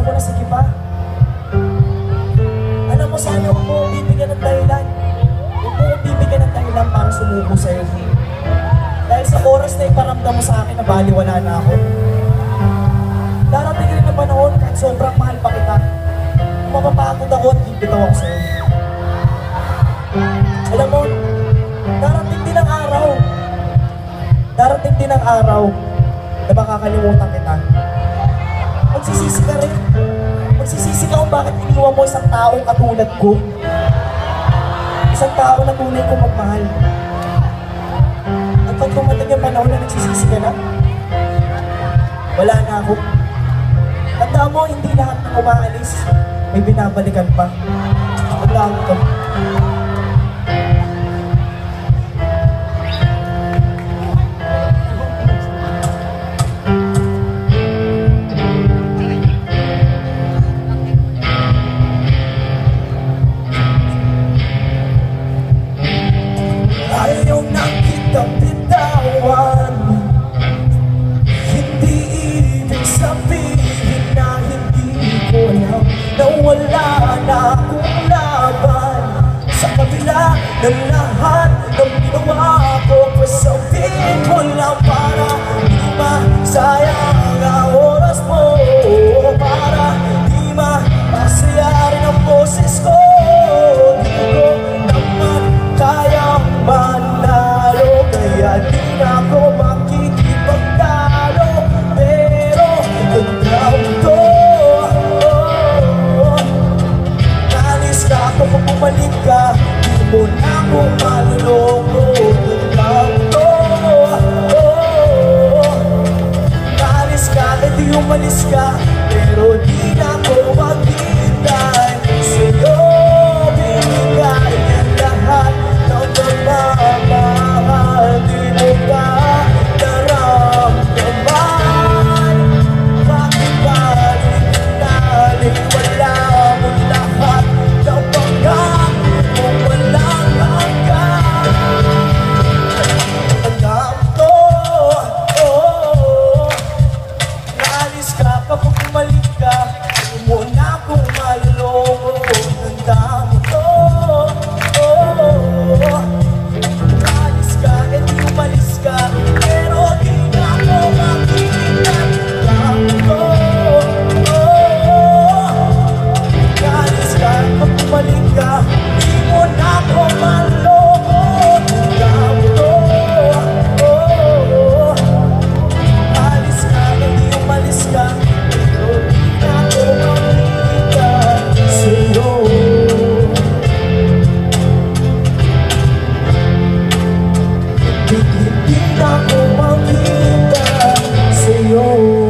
ko na, sige pa. Alam mo, sana huwag mo bibigyan ng dahilan. Huwag mo bibigyan ng dahilan para sumuko sa'yo. Dahil sa oras na iparamdam mo sa akin na baliwala na ako. Darating rin na panahon kahit sobrang mahal pa kita. Mapapagod ako at bibitaw ako sa'yo. Alam mo, darating din ang araw. Darating din ang araw na makakalimutan kita. Magsisisi ka rin. Magsisisi ka kung bakit iniwan mo isang taong katulad ko. Isang tao na tunay ko magmahal. At pag dumating yung panahon na nagsisisi ka na, wala na ako. Tanda mo, hindi lahat ng umaalis may binabalikan pa. Tandaan ko. Ayaw na kitang bitawan. Hindi ibig sabihin na hindi ko alam na wala na akong laban. Sa kabila ng lahat ng ginawa ko, pasabihin ko lang para di masayang ang oras mo, para di masaya rin ang boses ko. Di ko naman kayang manalo, kaya di na ako makikipagtalo. Pero kontraw ko, nalis ka kapag bumalik ka, di mo na ako maluloko. Kontraw ko, nalis ka at di umalis ka, pero di na ako maghihintay sa'yo. Binigay ang lahat ng pagmamahal, di mo ba naramdaman? Bakit balik-baliwala mo lahat ng pagkakas mo walang hanggan? Tandaan ko, naalis ka kapag bumalik ka, di mo na akong maluloko. Tandaan ko, naalis ka at di umalis ka, pero di na ako makikita. Tandaan ko, naalis ka kapag bumalik ka, di mo na ako maluloko. Tandaan ko, naalis ka at di umalis ka, pero di na ako makikita sa'yo. Hindi na ako makita sa'yo.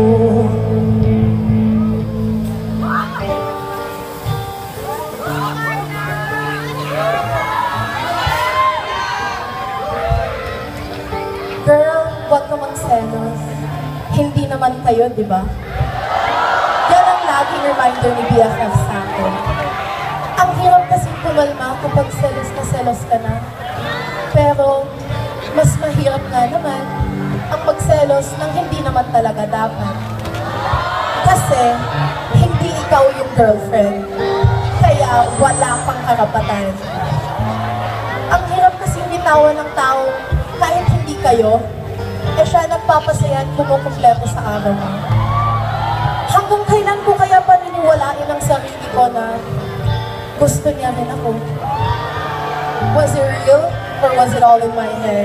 Girl, wag ka magselos. Hindi naman tayo, di ba? Yan ang laging reminder ni BFF sa akin. Ang hirap kasing kumalma kapag selos ka na. Pero, mas mahirap nga naman ang magselos ng hindi naman talaga dapat. Kasi, hindi ikaw yung girlfriend. Kaya, wala pang karapatan. Ang hirap kasing bitawan ng tao kahit hindi kayo, siya nagpapasaya at kumukumpleto sa araw mo. Hanggang kailan ko kaya paniniwalain ang sarili ko na gusto niya rin ako? Was it real or was it all in my head?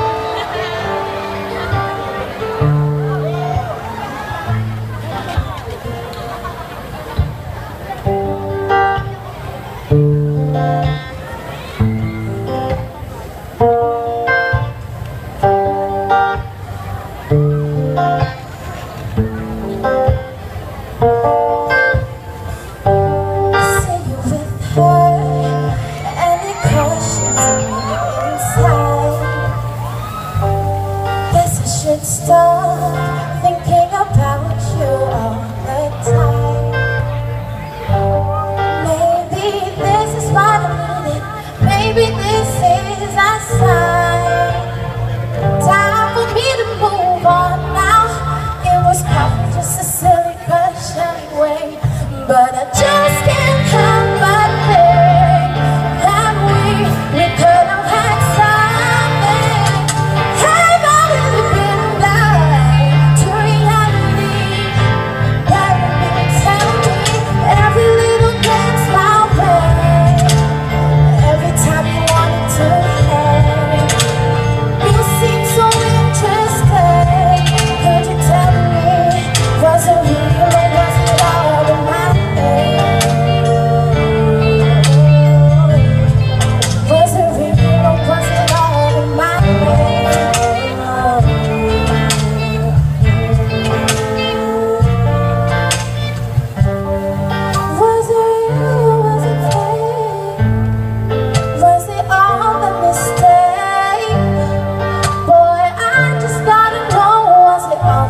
Say you with her, any questions inside?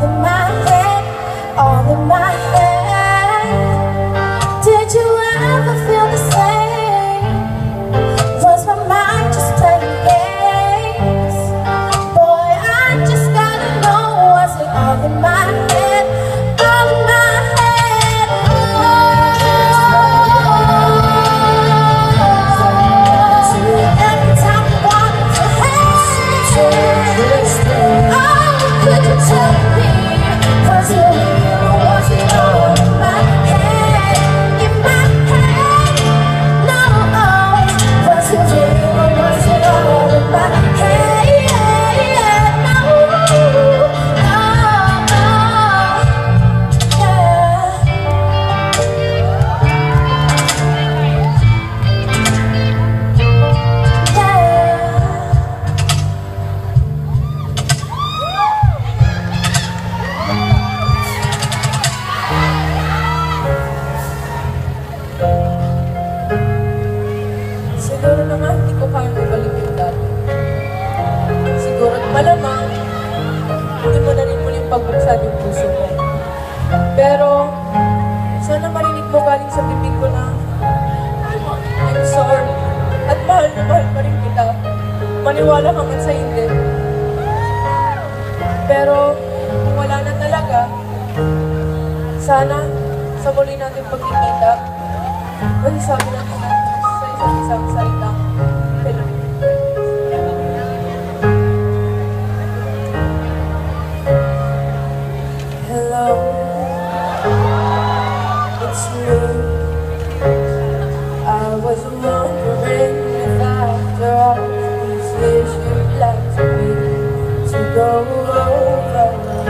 in my head, all in my head. Did you ever feel the same? Was my mind just playing games? Boy, I just gotta know, was it all in my head? All in my head. Every time you wanted to hate, oh, could you tell me? Was it real or was it all in my head? In my head? No. Was it real or was it all in my head? No. Siguro naman hindi ko kaya ibalik yung dati. Siguro malamang hindi mo na rin muling pagbuksan yung puso mo. Pero sana marinig mo galing sa bibig ko na I'm sorry at mahal na mahal pa rin kita. Maniwala ka man sa hindi. Pero kung wala na talaga, sana sa muli natin pagkikita, masasabi natin sa isa't isang salita. Hello. Hello. It's me. I was wondering if after all these years you'd like me to go over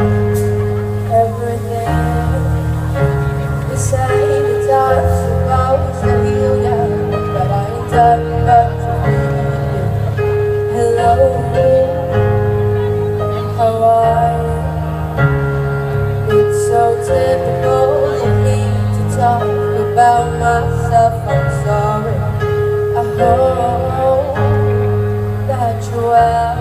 everything. Decided to talk about the real young, but I ain't talking about you. Hello, how are you? It's so typical of me to talk about myself. I'm sorry. I hope that you're well.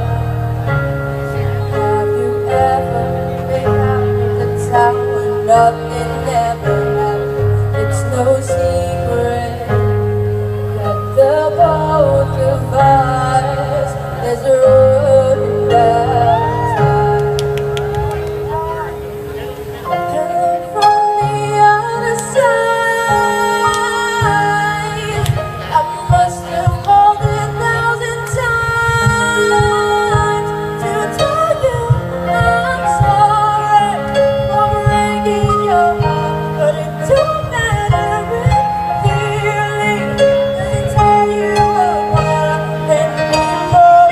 Have you ever been out of the town when nothing ever happened? It's no secret that the both of us, there's a road that's high. And from the other side, I must have called 1,000 times to tell you I'm sorry for breaking your heart, but it don't matter really, 'cause I tell you apart anymore.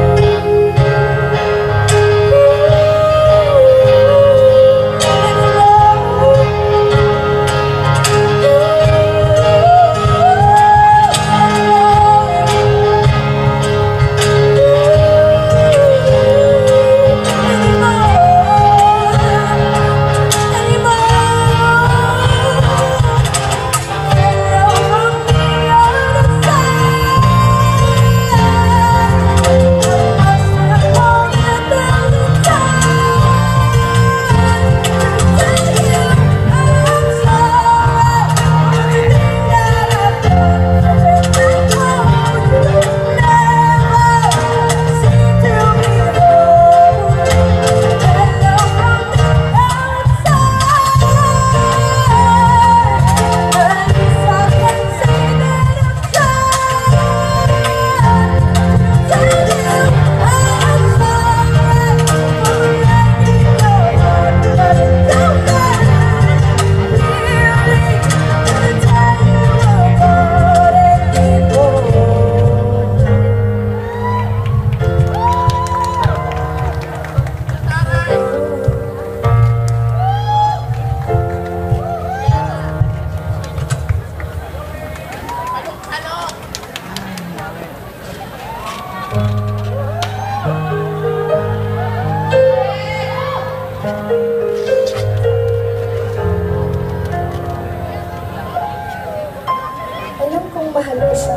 Alam kong mahal ko siya.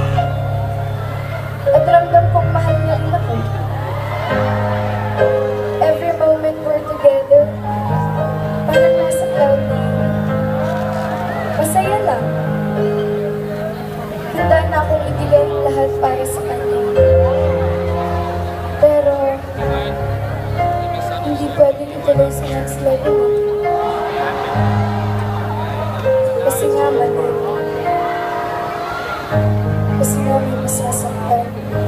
At ramdam kong mahal niya rin ako. Every moment we're together, mahal para sa kanya. Pero, hindi pwedeng ituloy sa next level. Kasi nga mali. Kasi nga may masasaktan.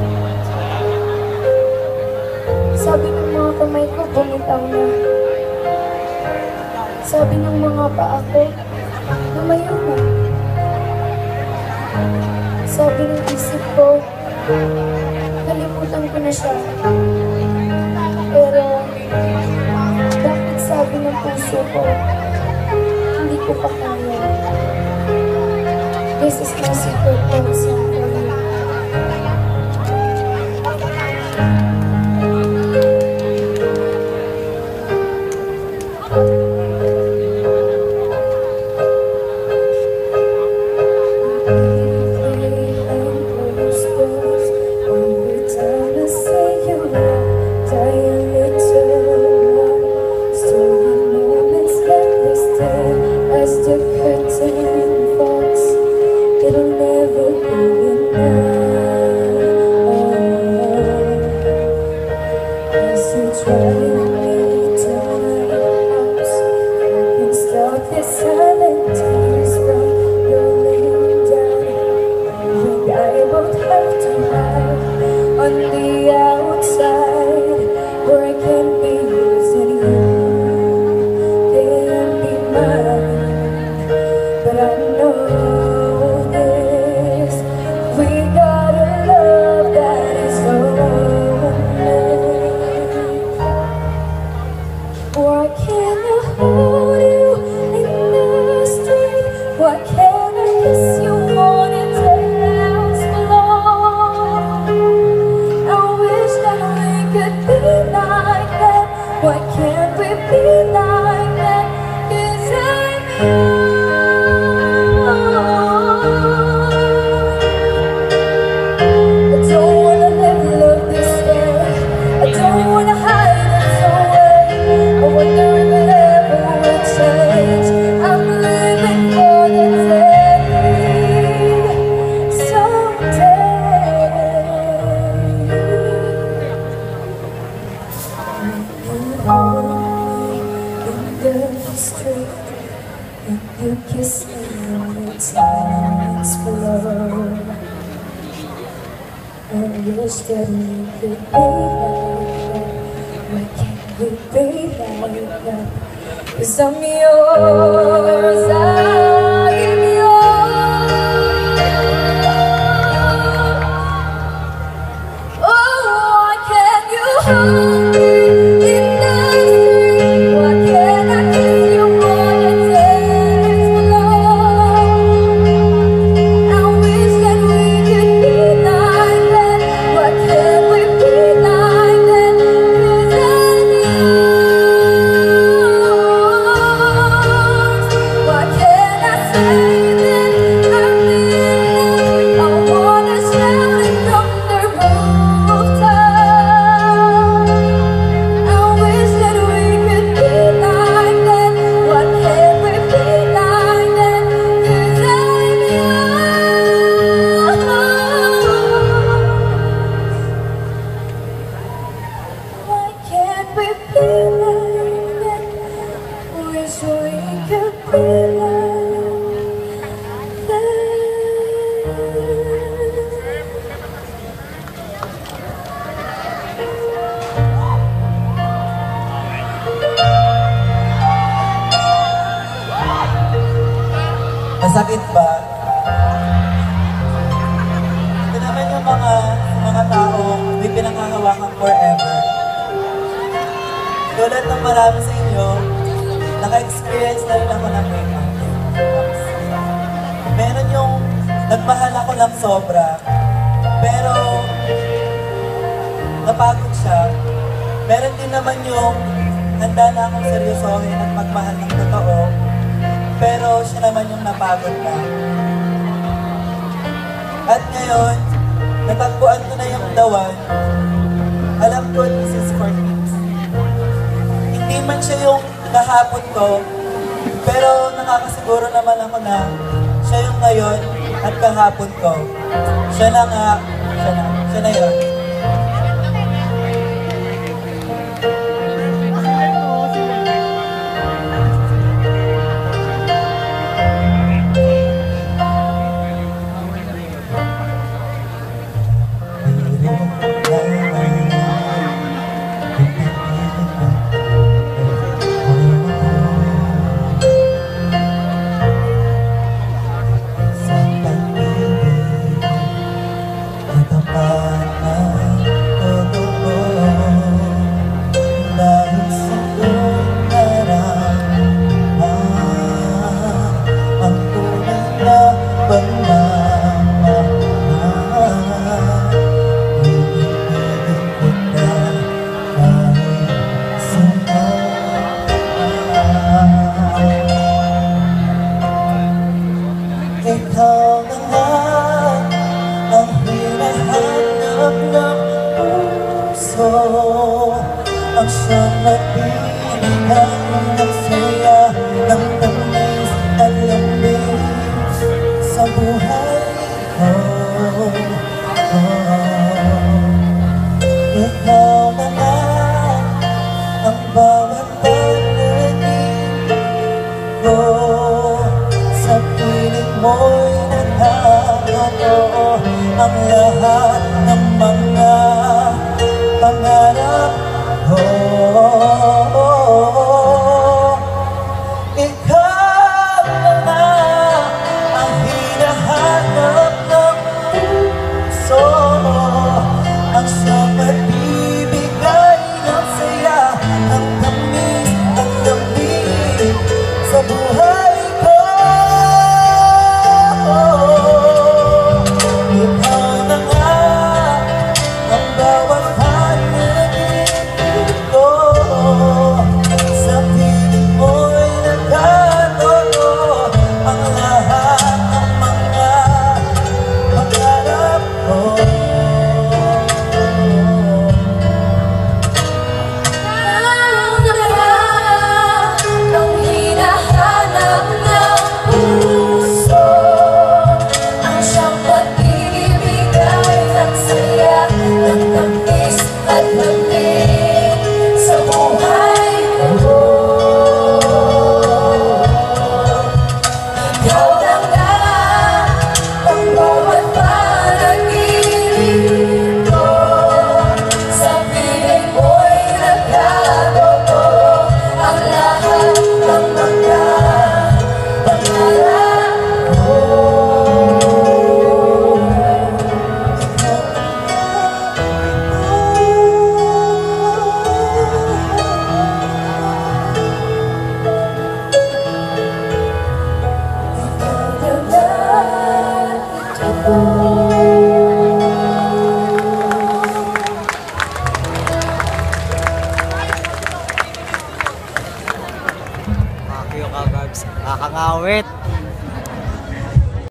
Sabi ng mga kamay ko, bumitaw na. Sabi ng mga paa ko, lumayo na. Sabi ng isip ko, kalimutan ko na siya. Pero, bakit sabi ng puso ko, hindi ko pa kaya. This is my secret love song for you. As the curtain falls, it'll never be enough. As you drive me to my house, I can stop the silent tears from rolling down. You and I both have to hide on the outside, where I can't be yours and you can't be mine. But I know this, we got a love that is lonely. Why can't I hold you in the street? Why can't I kiss you more than 10 hours below? I wish that we could be like that. Why can't we be like that? 'Cause I'm yours. I don't wanna live love this way. I don't wanna hide it away. I wonder if it ever will change. I'm living for the day someday. You hold me in the street, and you kiss me on the times below. And you wish that we could be like that. Why can't we be like that? 'Cause I'm yours, I am yours. Oh, why can't you hold me in the street? Why can't I kiss you more than 10 below? I wish that we could be like that. Why can't we be like that? 'Cause I'm yours. Why can't I say that I'm in love? I wanna shout it from the rooftop. I wish that we could be like that. Why can't we be like that? 'Cause I'm yours. Why can't we be like that? Wish we could be like that. Masakit ba? Ito naman yung mga taong may pinanghahawakan forever. Tulad ng marami sa inyo, naka-experience na rin ako ng breakup. Meron yung nagmahal ako ng sobra, pero napagod siya. Meron din naman yung handa na akong seryosohin at magmahal ng totoo, pero siya naman yung napagod na. At ngayon, natagpuan ko na yung the one. Alam ko, this is for me. Hindi man siya yung kahapon ko, pero nakakasiguro naman ako na siya yung ngayon at kahapon ko. Siya na nga Siya na yun. Ikaw na nga ang hinahanap ng puso, ang siyang nagbibigay ng saya, ng tamis at lambing sa buhay ko. Ikaw na nga ang bawat panaginip ko, sa piling mo'y nagkakatotoo ang lahat ng mga pangarap ko. Ikaw na nga ang hinahanap ng puso, ang siyang magbibigay ng saya, ng tamis at lambing sa buhay ko. Ikaw na nga ang bawat panaginip ko, sa piling mo'y nagkatotoo ang lahat ng mga pangarap ko. Ang hinahanap ng puso, ang siyang pagbibigay ng saya, ng tamis at lambing sa buhay ko. Ikaw na nga ang bawat panaginip ko, sa piling mo'y nagkatotoo ang lahat ng mga pangarap ko. Pakyo ka, Gabs. Kakangawit.